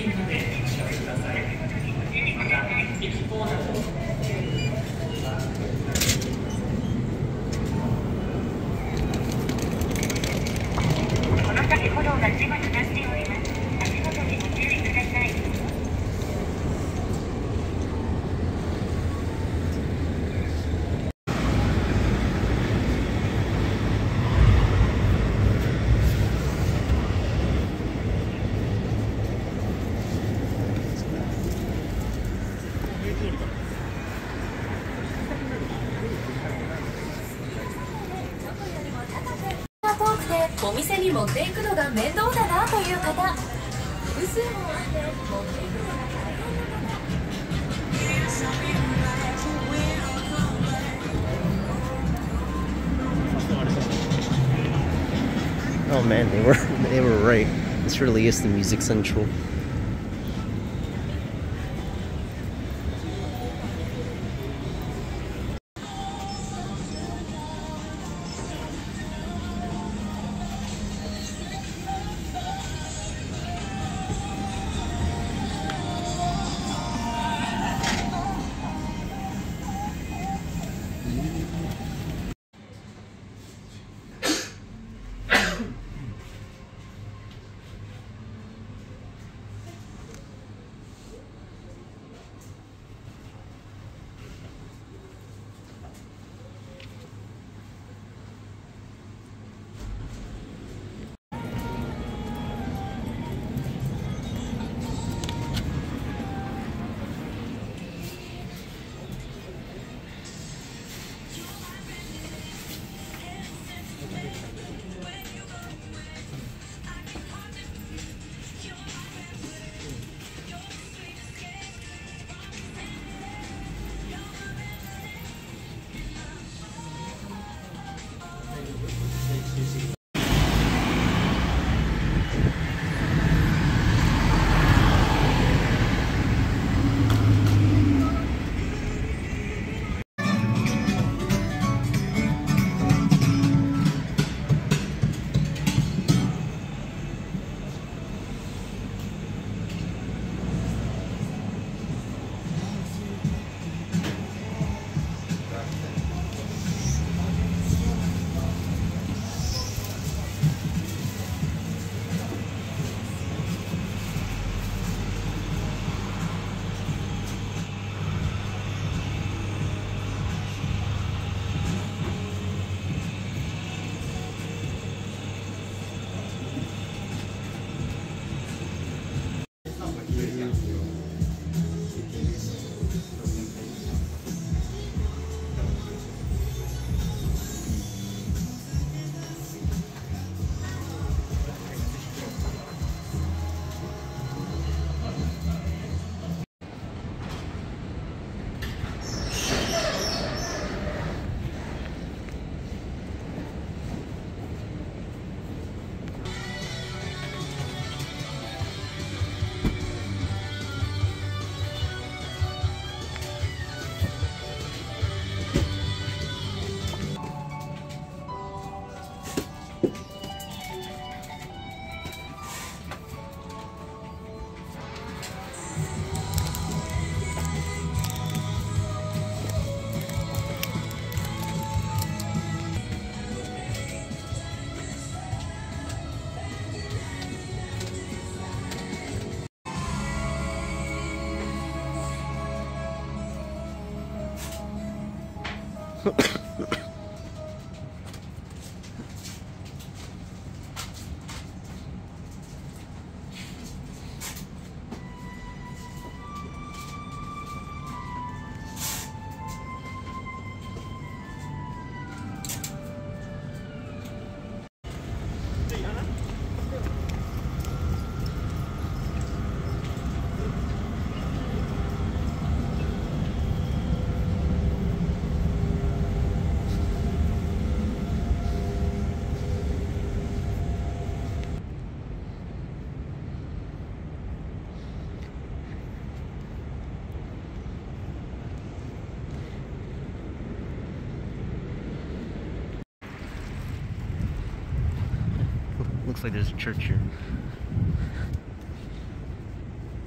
お店に持っていくのが面倒だなという方、複数もあって持っていくのが大変なの。 Oh man, they were right. This really is the Music Central. Looks like there's a church here.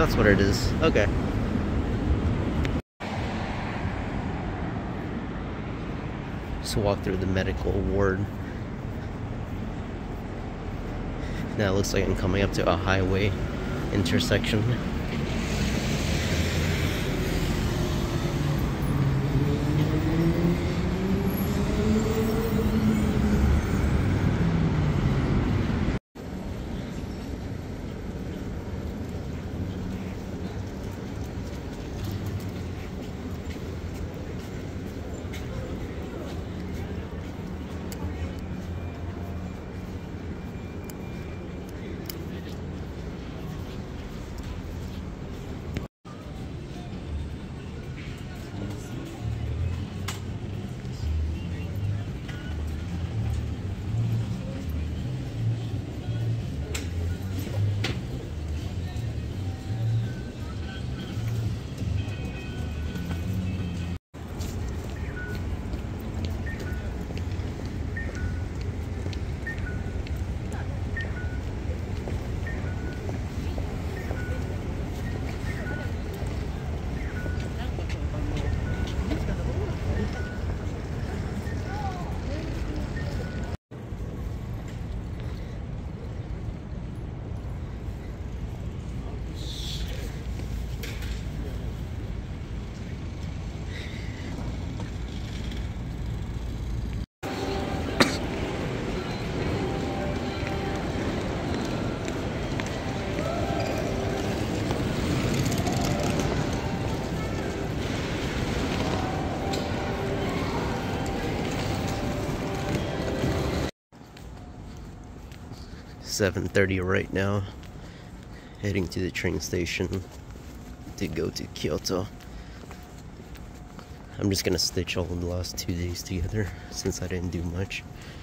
That's what it is. Okay. Just walk through the medical ward. Now it looks like I'm coming up to a highway intersection. $7:30 right now. Heading to the train station to go to Kyoto. I'm just gonna stitch all of the last 2 days together since I didn't do much.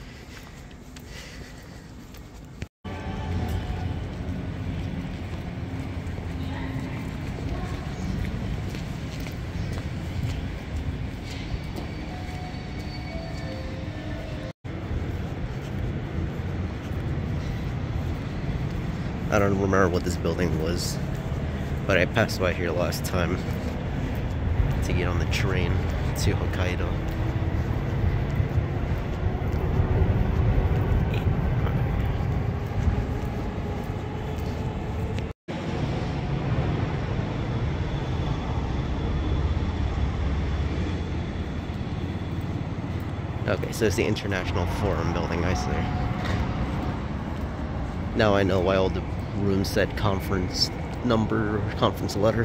I don't remember what this building was, but I passed by here last time to get on the train to Hokkaido. Okay, so it's the International Forum building, I see. Now I know why all the rooms said conference number, conference letter.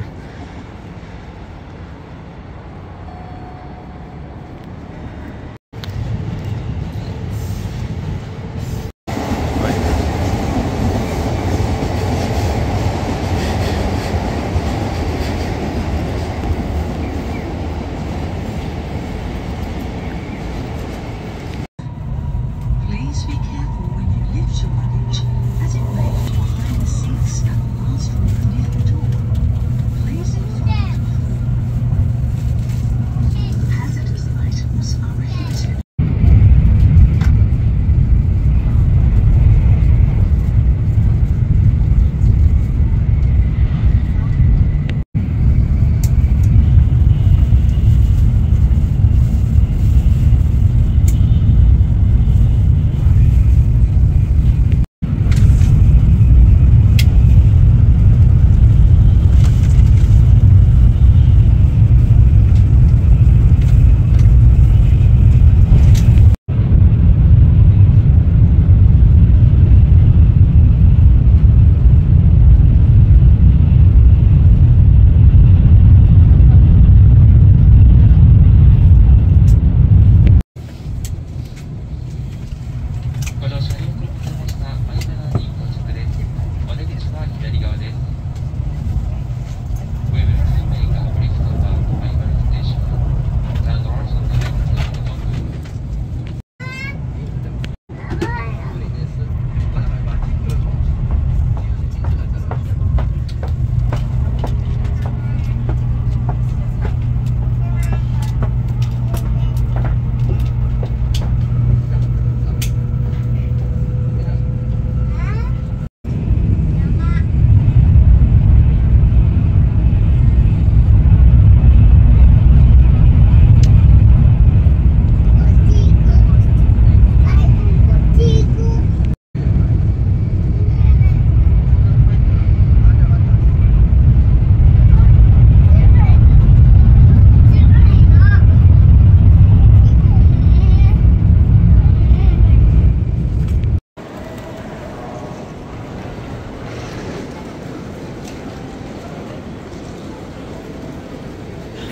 Please be careful when you lift your luggage, as it may fall behind the seats at the last row near the door. Please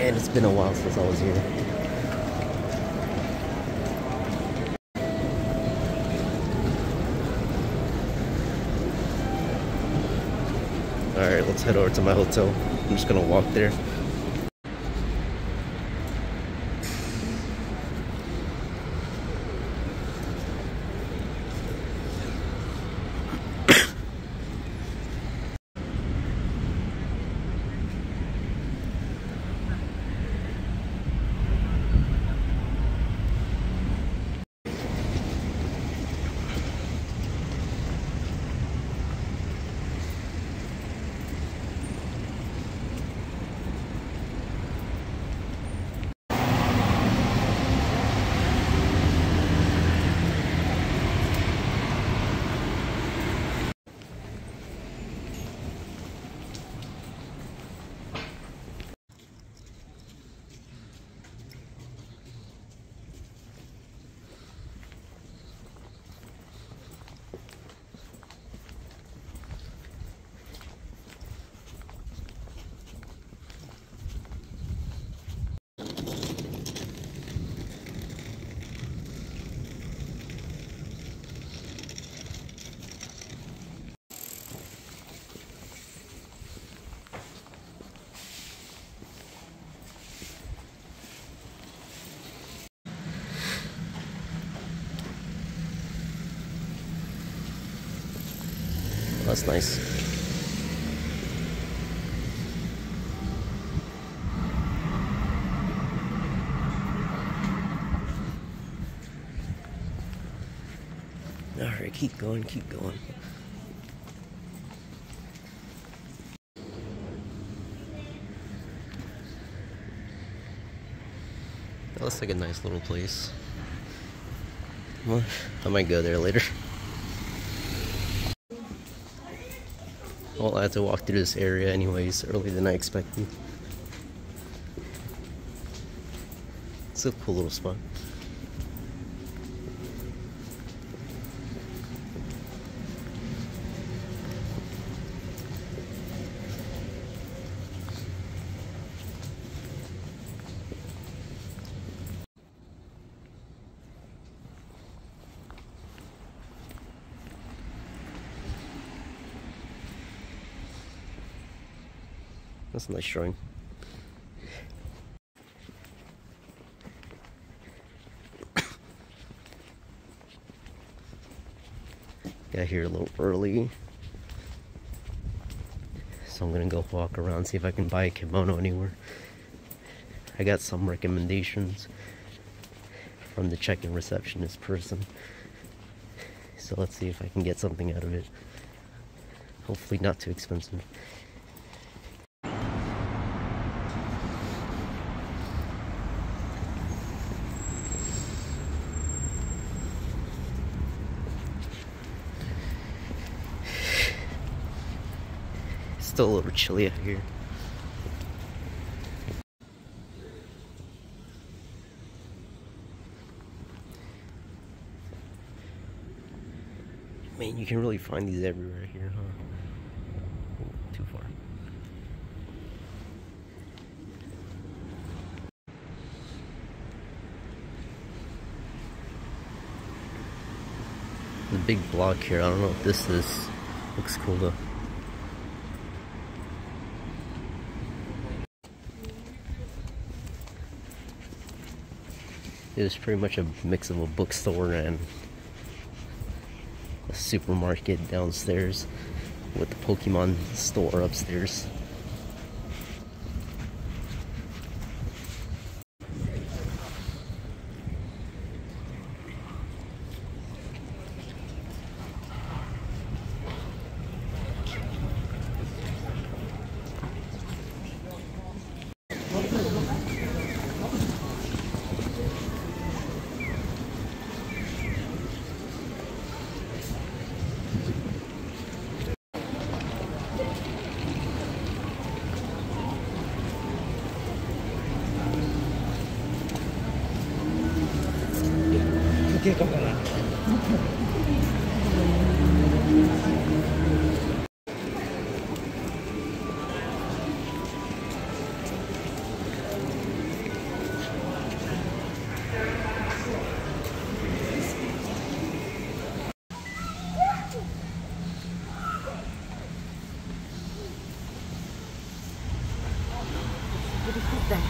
Man, it's been a while since I was here. Alright, let's head over to my hotel. I'm just gonna walk there. That's nice. Alright, keep going, keep going. That looks like a nice little place. Well, I might go there later. Well, I had to walk through this area anyways, earlier than I expected. It's a cool little spot. That's a nice shrine. Got here a little early, so I'm gonna go walk around, see if I can buy a kimono anywhere. I got some recommendations from the check-in receptionist person, so let's see if I can get something out of it. Hopefully not too expensive. Still a little chilly out here. Man, you can really find these everywhere here, huh? Ooh, too far. The big block here, I don't know what this is. Looks cool though. It was pretty much a mix of a bookstore and a supermarket downstairs with the Pokemon store upstairs.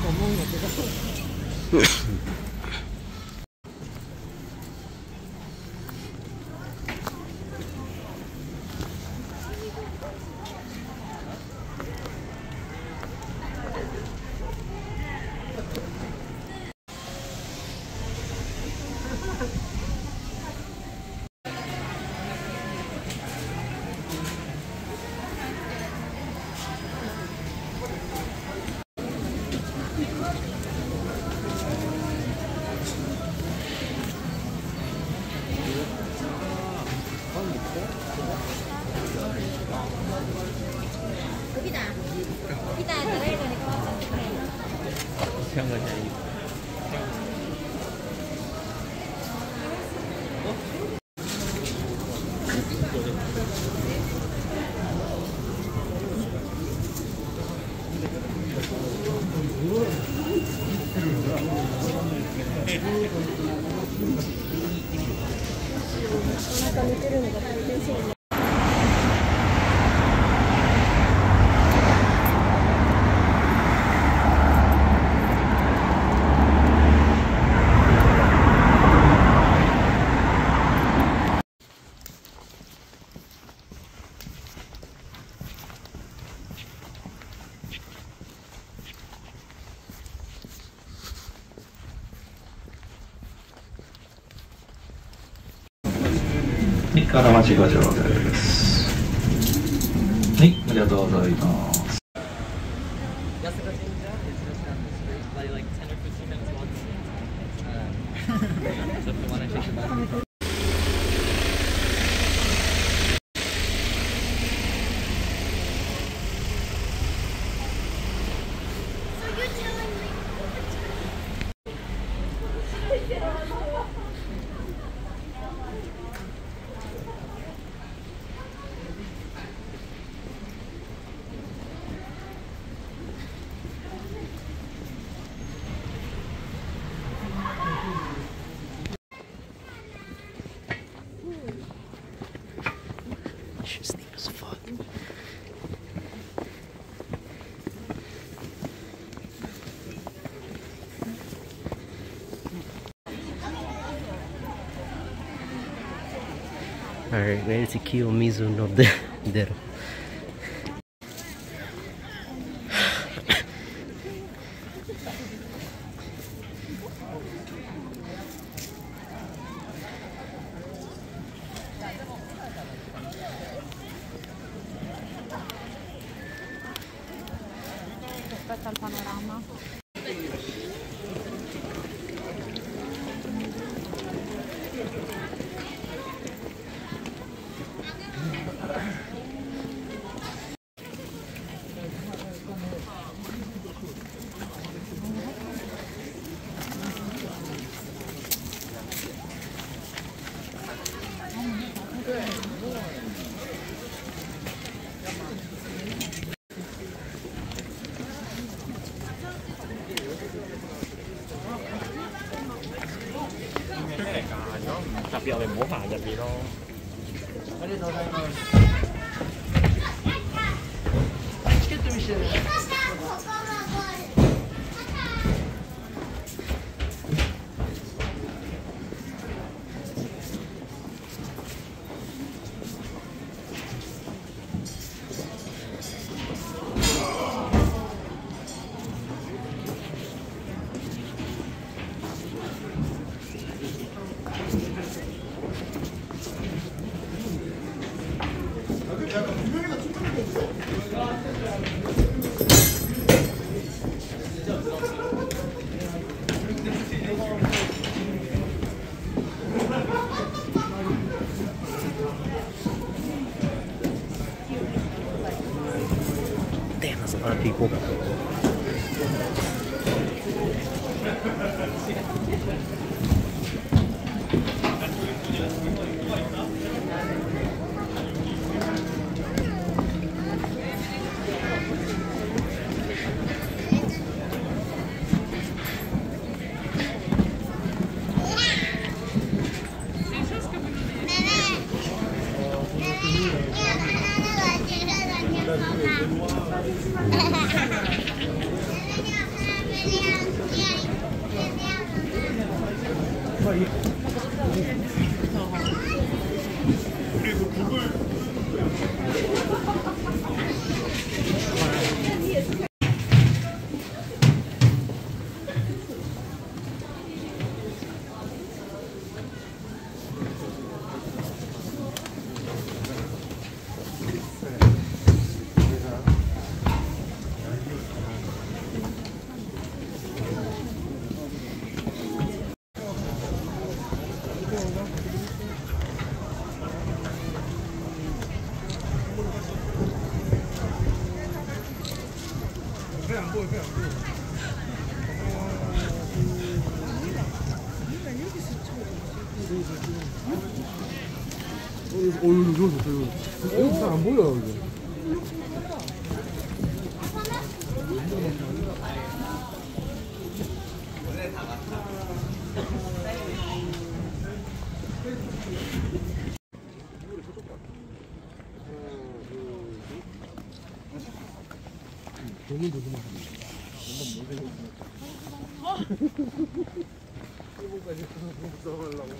思うんやけど。お腹寝てるのが大変そうね。 から町が上です。はい、ありがとうございます。 She's deep as fuck. Alright, ready to kill Mizu no Dero. Aspetta il panorama. Damn, that's a lot of people. 이거 좋다, 이거. 이거 잘 안 보여, 이거. 돈은 조금만 일본까지 싸우려고.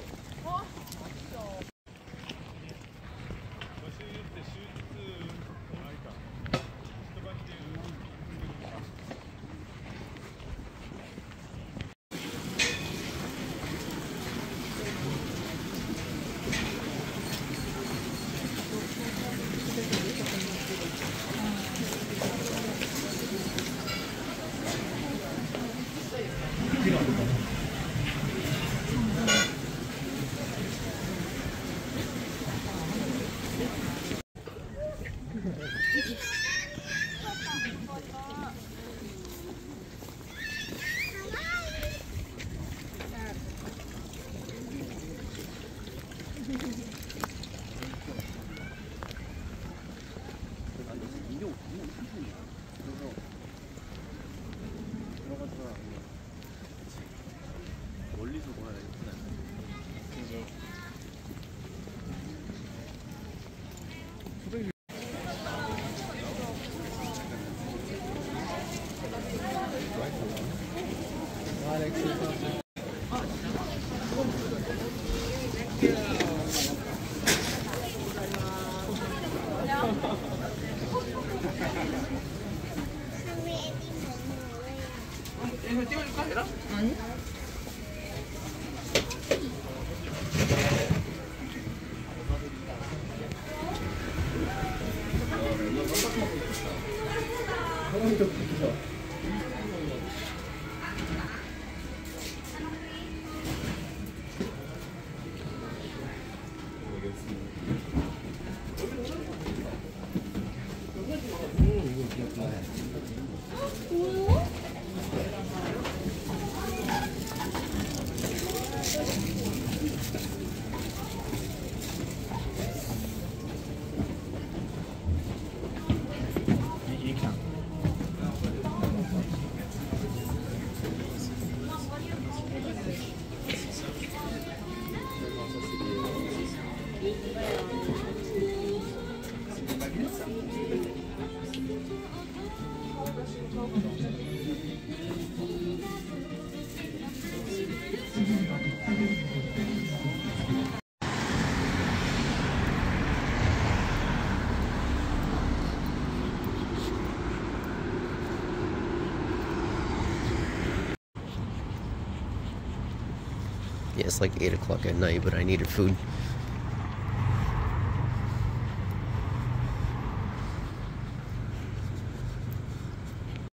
Yeah, it's like 8 o'clock at night, but I needed food.